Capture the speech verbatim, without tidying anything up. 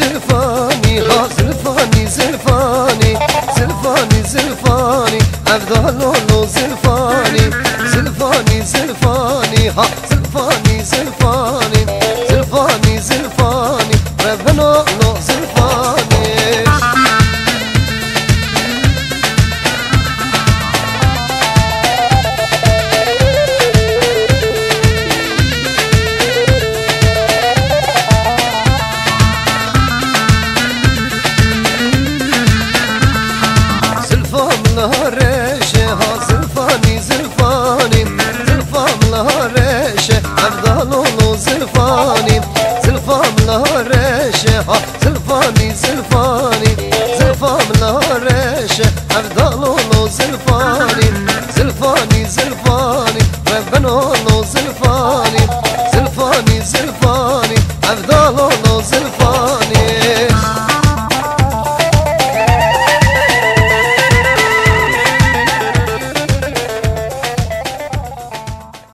زلفاني ها زلفاني زلفاني زلفاني زلفاني أفضل زلفاني زلفاني زلفاني ها زلفاني زلفاني زلفاني زلفاني ربنا لو زلفاني ريشه ها زلفاني زلفاني زلفان لها ريشه أفضل زلفاني زلفان لها